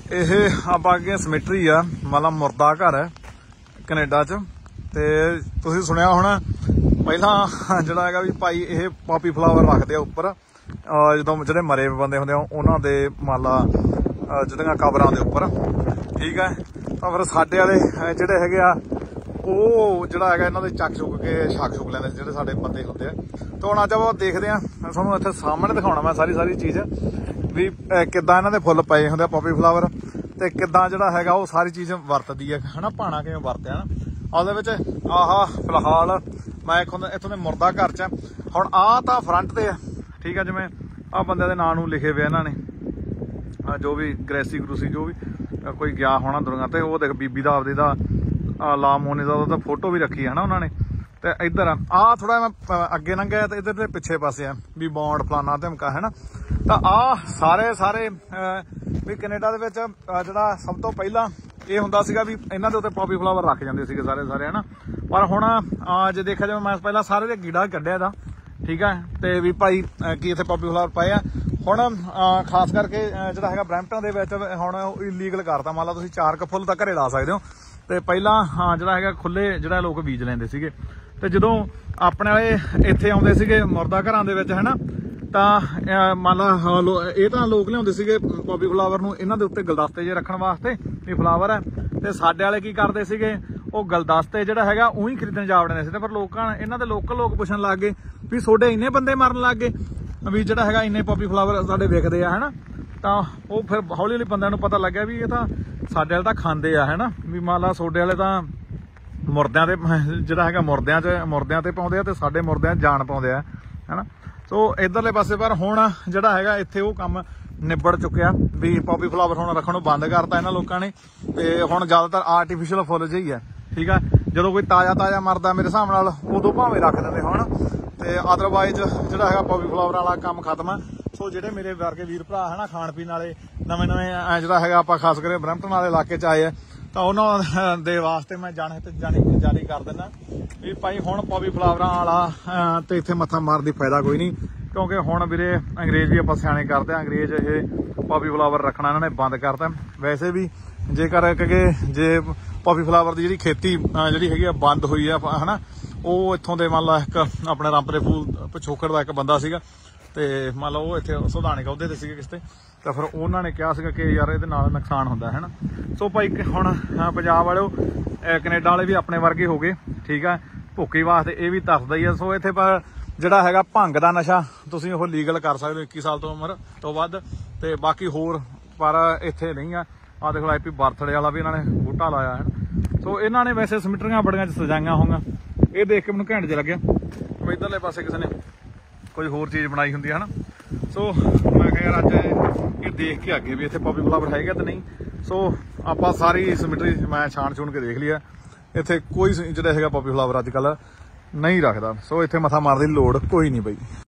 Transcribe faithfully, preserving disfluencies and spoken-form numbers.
ਇਹ ਆਪਾਂ ਅੱਗੇ ਸਮਿਟਰੀ ਆ, ਮਤਲਬ ਮੁਰਦਾ ਘਰ ਹੈ ਕੈਨੇਡਾ ਚ। ਤੇ ਤੁਸੀਂ ਸੁਣਿਆ ਹੋਣਾ ਪਹਿਲਾਂ ਜਿਹੜਾ ਹੈਗਾ ਵੀ ਭਾਈ ਇਹ ਪੋਪੀ ਫਲਾਵਰ ਰੱਖਦੇ ਆ ਉੱਪਰ, ਜਦੋਂ ਜਿਹੜੇ ਮਰੇ ਬੰਦੇ ਹੁੰਦੇ ਆ ਉਹਨਾਂ ਦੇ ਮੰਨ ਲਾ ਜਿਹੜੀਆਂ ਕਬਰਾਂ ਦੇ ਉੱਪਰ, ਠੀਕ ਹੈ। ਤਾਂ ਫਿਰ ਸਾਡੇ ਵਾਲੇ ਜਿਹੜੇ ਹੈਗੇ ਆ ਉਹ ਜਿਹੜਾ ਹੈਗਾ ਇਹਨਾਂ ਦੇ ਚੱਕ ਚੁੱਕ ਕੇ ਛੱਕ ਛੁੱਕ ਲੈਂਦੇ ਜਿਹੜੇ ਸਾਡੇ ਬੰਦੇ ਹੁੰਦੇ ਆ। ਤਾਂ ਹੁਣ ਅੱਜ ਆਪਾਂ ਦੇਖਦੇ ਹਾਂ, ਤੁਹਾਨੂੰ ਇੱਥੇ ਸਾਹਮਣੇ ਦਿਖਾਉਣਾ ਮੈਂ ਸਾਰੀ ਸਾਰੀ ਚੀਜ਼ ਵੀ ਕਿੱਦਾਂ ਇਹਨਾਂ ਦੇ ਫੁੱਲ ਪਏ ਹੁੰਦੇ ਆ ਪੋਪੀ ਫਲਾਵਰ, ਤੇ ਕਿੱਦਾਂ ਜਿਹੜਾ ਹੈਗਾ ਉਹ ਸਾਰੀ ਚੀਜ਼ ਵਰਤਦੀ ਹੈ ਹਨਾ, ਭਾਣਾ ਕਿਵੇਂ ਵਰਤਿਆ ਨਾ। ਉਹਦੇ ਵਿੱਚ ਆਹ ਫਿਲਹਾਲ ਮੈਂ ਇੱਥੋਂ ਇੱਥੋਂ ਦੇ ਮੁਰਦਾ ਘਰ ਚ। ਹੁਣ ਆਹ ਤਾਂ ਫਰੰਟ ਤੇ ਆ, ਠੀਕ ਆ, ਜਿਵੇਂ ਆਹ ਬੰਦਿਆਂ ਦੇ ਨਾਂ ਨੂੰ ਲਿਖੇ ਹੋਏ ਇਹਨਾਂ ਨੇ, ਜੋ ਵੀ ਗ੍ਰੈਸੀ ਗਰੂਸੀ ਜੋ ਵੀ ਕੋਈ ਗਿਆ ਹੋਣਾ ਦੁਨੀਆ ਤੇ। ਉਹ ਦੇਖ ਬੀਬੀ ਦਾ ਆਪਦੀ ਦਾ ਲਾ ਮੋਨੀ ਦਾ ਉਹਦਾ ਫੋਟੋ ਵੀ ਰੱਖੀ ਹੈ ਨਾ ਉਹਨਾਂ ਨੇ। ਤੇ ਇੱਧਰ ਆ ਆਹ ਥੋੜਾ ਮੈਂ ਅੱਗੇ ਲੰਘਿਆ ਤੇ ਇੱਧਰ ਦੇ ਪਿੱਛੇ ਪਾਸੇ ਆ ਵੀ ਬੌਂਡ ਫਲਾਨਾ ਧਮਕਾ ਹੈ ਨਾ। ਤਾਂ ਆਹ ਸਾਰੇ ਸਾਰੇ ਵੀ ਕੈਨੇਡਾ ਦੇ ਵਿੱਚ ਜਿਹੜਾ ਸਭ ਤੋਂ ਪਹਿਲਾਂ ਇਹ ਹੁੰਦਾ ਸੀਗਾ ਵੀ ਇਹਨਾਂ ਦੇ ਉੱਤੇ ਪੋਪੀ ਫਲਾਵਰ ਰੱਖ ਜਾਂਦੇ ਸੀਗੇ ਸਾਰੇ ਸਾਰੇ ਹੈ ਨਾ। ਪਰ ਹੁਣ ਜੇ ਦੇਖਿਆ ਜਾਵੇ ਮੈਂ ਪਹਿਲਾਂ ਸਾਰੇ ਦੇ ਗੀੜਾ ਕੱਢਿਆ ਇਹਦਾ, ਠੀਕ ਹੈ, ਤੇ ਵੀ ਭਾਈ ਕੀ ਇੱਥੇ ਪੋਪੀ ਫਲਾਵਰ ਪਏ ਆ। ਹੁਣ ਖਾਸ ਕਰਕੇ ਜਿਹੜਾ ਹੈਗਾ ਬਰੈਂਪਟਨ ਦੇ ਵਿੱਚ ਹੁਣ ਇਲੀਗਲ ਕਰਤਾ, ਮੰਨ ਲਾ ਤੁਸੀਂ ਚਾਰ ਕੁ ਫੁੱਲ ਤਾਂ ਘਰੇ ਲਾ ਸਕਦੇ ਹੋ। ਤੇ ਪਹਿਲਾਂ ਹਾਂ ਜਿਹੜਾ ਹੈਗਾ ਖੁੱਲੇ ਜਿਹੜਾ ਲੋਕ ਬੀਜ ਲੈਂਦੇ ਸੀਗੇ। ਤੇ ਜਦੋਂ ਆਪਣੇ ਵਾਲੇ ਇੱਥੇ ਆਉਂਦੇ ਸੀਗੇ ਮੁਰਦਾ ਘਰਾਂ ਦੇ ਵਿੱਚ ਹੈ ਨਾ, ਤਾਂ ਮੰਨ ਲਾ ਇਹ ਤਾਂ ਲੋਕ ਲਿਆਉਂਦੇ ਸੀਗੇ ਪੋਪੀ ਫਲਾਵਰ ਨੂੰ ਇਹਨਾਂ ਦੇ ਉੱਤੇ ਗੁਲਦਸਤੇ ਜੇ ਰੱਖਣ ਵਾਸਤੇ ਵੀ ਫਲਾਵਰ ਹੈ। ਤੇ ਸਾਡੇ ਵਾਲੇ ਕੀ ਕਰਦੇ ਸੀਗੇ, ਉਹ ਗੁਲਦਸਤੇ ਜਿਹੜਾ ਹੈਗਾ ਉਹੀ ਖਰੀਦਣ ਜਾ ਵੜਦੇ ਸੀ। ਤੇ ਪਰ ਲੋਕਾਂ ਇਹਨਾਂ ਦੇ ਲੋਕਲ ਲੋਕ ਪੁੱਛਣ ਲੱਗ ਗਏ ਵੀ ਤੁਹਾਡੇ ਇੰਨੇ ਬੰਦੇ ਮਰਨ ਲੱਗ ਗਏ ਵੀ ਜਿਹੜਾ ਹੈਗਾ ਇੰਨੇ ਪੋਪੀ ਫਲਾਵਰ ਸਾਡੇ ਵਿਕਦੇ ਆ ਹੈ ਨਾ। ਤਾਂ ਉਹ ਫਿਰ ਹੌਲੀ ਹੌਲੀ ਬੰਦਿਆਂ ਨੂੰ ਪਤਾ ਲੱਗਿਆ ਵੀ ਇਹ ਤਾਂ ਸਾਡੇ ਵਾਲੇ ਤਾਂ ਖਾਂਦੇ ਆ ਹੈ ਨਾ, ਵੀ ਮੰਨ ਲਾ ਤੁਹਾਡੇ ਵਾਲੇ ਤਾਂ ਮੁਰਦਿਆਂ ਤੇ ਜਿਹੜਾ ਹੈਗਾ ਮੁਰਦਿਆਂ 'ਚ ਮੁਰਦਿਆਂ ਤੇ ਪਾਉਂਦੇ ਆ ਤੇ ਸਾਡੇ ਮੁਰਦਿਆਂ 'ਚ ਜਾਨ ਪਾਉਂਦੇ ਆ ਹੈ ਨਾ। ਸੋ ਇੱਧਰਲੇ ਪਾਸੇ ਪਰ ਹੁਣ ਜਿਹੜਾ ਹੈਗਾ ਇੱਥੇ ਉਹ ਕੰਮ ਨਿਬੜ ਚੁੱਕਿਆ ਵੀ ਪੋਪੀ ਫਲਾਵਰ ਹੁਣ ਰੱਖਣ ਨੂੰ ਬੰਦ ਕਰਤਾ ਇਹਨਾਂ ਲੋਕਾਂ ਨੇ। ਤੇ ਹੁਣ ਜ਼ਿਆਦਾਤਰ ਆਰਟੀਫਿਸ਼ਲ ਫੁੱਲ ਜਿਹੀ ਆ, ਠੀਕ ਆ। ਜਦੋਂ ਕੋਈ ਤਾਜ਼ਾ ਤਾਜ਼ਾ ਮਰਦਾ ਮੇਰੇ ਹਿਸਾਬ ਨਾਲ ਉਦੋਂ ਭਾਵੇਂ ਰੱਖ ਦਿੰਦੇ ਹੁਣ, ਤੇ ਅਦਰਵਾਈਜ਼ ਜਿਹੜਾ ਹੈਗਾ ਪੋਪੀ ਫਲਾਵਰਾਂ ਵਾਲਾ ਕੰਮ ਖਤਮ ਆ। ਸੋ ਜਿਹੜੇ ਮੇਰੇ ਵਰਗੇ ਵੀਰ ਭਰਾ ਹੈ ਨਾ ਖਾਣ ਪੀਣ ਵਾਲੇ ਨਵੇਂ ਨਵੇਂ ਜਿਹੜਾ ਹੈਗਾ ਆਪਾਂ ਖਾਸ ਕਰਕੇ ਬਰੈਂਪਟਨ ਵਾਲੇ ਇਲਾਕੇ 'ਚ ਆਏ ਆ, ਤਾਂ ਉਹਨਾਂ ਦੇ ਵਾਸਤੇ ਮੈਂ ਜਾਣ ਤੇ ਜਾਣੀ ਜਾਰੀ ਕਰ ਦਿੰਦਾ ਵੀ ਭਾਈ ਹੁਣ ਪੋਪੀ ਫਲਾਵਰਾਂ ਵਾਲਾ ਤੇ ਇੱਥੇ ਮੱਥਾ ਮਾਰਨ ਦੀ ਫਾਇਦਾ ਕੋਈ ਨਹੀਂ, ਕਿਉਂਕਿ ਹੁਣ ਵੀਰੇ ਅੰਗਰੇਜ਼ ਵੀ ਆਪਾਂ ਸਿਆਣੇ ਕਰਦੇ ਆ। ਅੰਗਰੇਜ਼ ਇਹ ਪੋਪੀ ਫਲਾਵਰ ਰੱਖਣਾ ਇਹਨਾਂ ਨੇ ਬੰਦ ਕਰਤਾ। ਵੈਸੇ ਵੀ ਜੇਕਰ ਕਿ ਜੇ ਪੋਪੀ ਫਲਾਵਰ ਦੀ ਜਿਹੜੀ ਖੇਤੀ ਜਿਹੜੀ ਹੈਗੀ ਆ ਬੰਦ ਹੋਈ ਆ ਹੈ ਨਾ, ਉਹ ਇੱਥੋਂ ਦੇ ਮੰਨ ਲਾ ਇੱਕ ਆਪਣੇ ਰੰਪ ਦੇ ਫੂਲ ਪਿਛੋਕੜ ਦਾ ਇੱਕ ਬੰਦਾ ਸੀਗਾ, ਤੇ ਮੰਨ ਲਓ ਉਹ ਇੱਥੇ ਸੁਧਾਣੇ ਕਹਦੇ ਤੇ ਸੀਗੇ ਕਿਸੇ ਤੇ। ਤਾਂ ਫਿਰ ਉਹਨਾਂ ਨੇ ਕਿਹਾ ਸੀਗਾ ਕਿ ਯਾਰ ਇਹਦੇ ਨਾਲ ਨੁਕਸਾਨ ਹੁੰਦਾ ਹੈ ਨਾ। ਸੋ ਭਾਈ ਹੁਣ ਪੰਜਾਬ ਵਾਲਿਓ ਕੈਨੇਡਾ ਵਾਲੇ ਵੀ ਆਪਣੇ ਵਰਗੇ ਹੋ ਗਏ, ਠੀਕ ਆ, ਭੁੱਕੀ ਵਾਸਤੇ ਇਹ ਵੀ ਦੱਸਦਾ ਹੀ ਆ। ਸੋ ਇੱਥੇ ਪਰ ਜਿਹੜਾ ਹੈਗਾ ਭੰਗ ਦਾ ਨਸ਼ਾ ਤੁਸੀਂ ਉਹ ਲੀਗਲ ਕਰ ਸਕਦੇ ਹੋ ਇੱਕੀ ਸਾਲ ਤੋਂ ਉਮਰ ਤੋਂ ਵੱਧ, ਤੇ ਬਾਕੀ ਹੋਰ ਪਰ ਇੱਥੇ ਨਹੀਂ ਆ। ਆਹ ਦੇਖ ਲਓ ਹੈਪੀ ਬਰਥਡੇ ਵਾਲਾ ਵੀ ਇਹਨਾਂ ਨੇ ਬੂਟਾ ਲਾਇਆ ਹੈ। ਸੋ ਇਹਨਾਂ ਨੇ ਵੈਸੇ ਸਮਿਟਰੀਆਂ ਬੜੀਆਂ ਚ ਸਜਾਈਆਂ ਹੋਈਆਂ, ਇਹ ਦੇਖ ਕੇ ਮੈਨੂੰ ਘੈਂਟ ਜਿਹਾ ਲੱਗਿਆ ਵੀ ਇੱਧਰਲੇ ਪਾਸੇ ਕਿਸੇ ਨੇ ਕੋਈ ਹੋਰ ਚੀਜ਼ ਬਣਾਈ ਹੁੰਦੀ ਹੈ ਨਾ। ਸੋ ਮੈਂ ਕਿਹਾ ਯਾਰ ਅੱਜ ਇਹ ਦੇਖ ਕੇ ਅੱਗੇ ਵੀ ਇੱਥੇ ਪੋਪੀ ਫਲਾਵਰ ਹੈਗਾ ਤੇ ਨਹੀਂ। ਸੋ ਆਪਾਂ ਸਾਰੀ ਸਮਿਟਰੀ ਮੈਂ ਛਾਣ ਛੂਣ ਕੇ ਦੇਖ ਲਿਆ, ਇੱਥੇ ਕੋਈ ਜਿਹੜਾ ਹੈਗਾ ਪੋਪੀ ਫਲਾਵਰ ਅੱਜ ਕੱਲ੍ਹ ਨਹੀਂ ਰੱਖਦਾ। ਸੋ ਇੱਥੇ ਮੱਥਾ ਮਾਰਨ ਦੀ ਲੋੜ ਕੋਈ ਨਹੀਂ ਬਈ।